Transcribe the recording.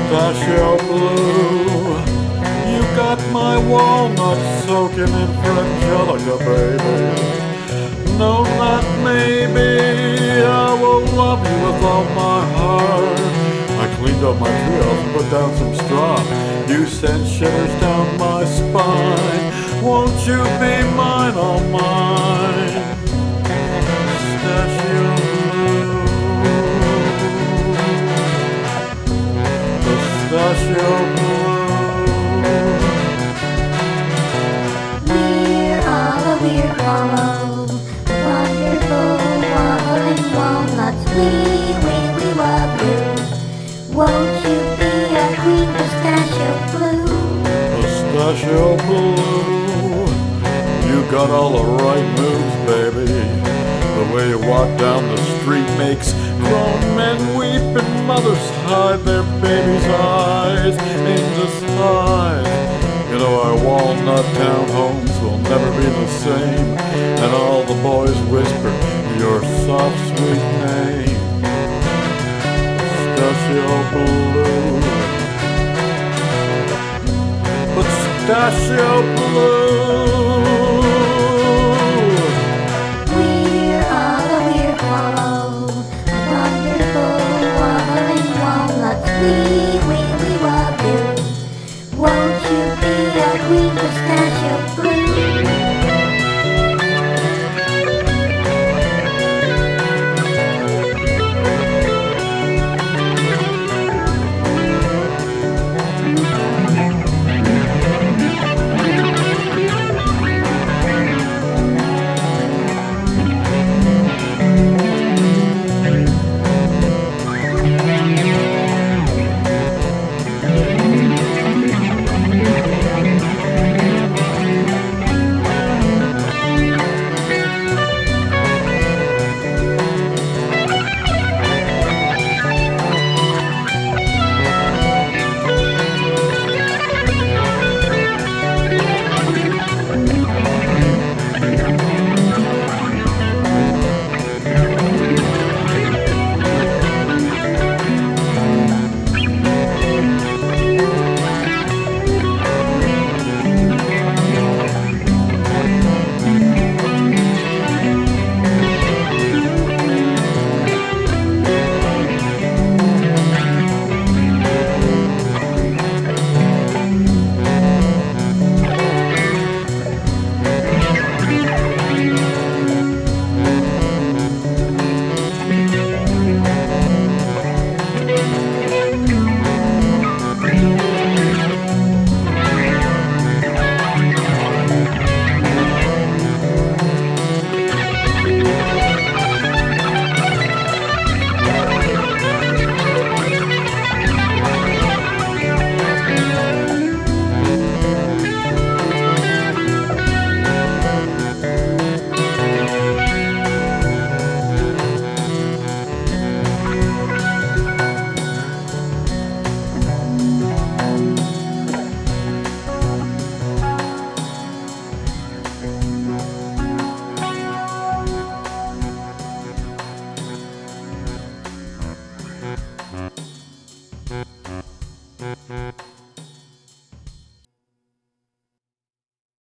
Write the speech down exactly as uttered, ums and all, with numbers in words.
Pistachio Blue, you got my walnut soaking in Frangelica, baby. Know that maybe I will love you with all my heart. I cleaned up my treehouse and put down some straw. You sent shivers down my spine. Won't you be mine, all mine? Pistachio Blue, Pistachio Blue. We're all a weird hollow, wonderful wobbling walnuts. We, we, we love you. Won't you be our queen, Pistachio Blue? Pistachio Blue, you got all the right moves, baby. The way you walk down the street makes grown men weep and mothers hide their babies' eyes in disguise. You know our walnut townhomes will never be the same, and all the boys whisper your soft sweet name. Pistachio Blue, Pistachio Blue. We're all a weird hollow, wonderful wobbling walnuts. We, we, we love you. Won't you be our queen, Pistachio Blue? Mm-hmm.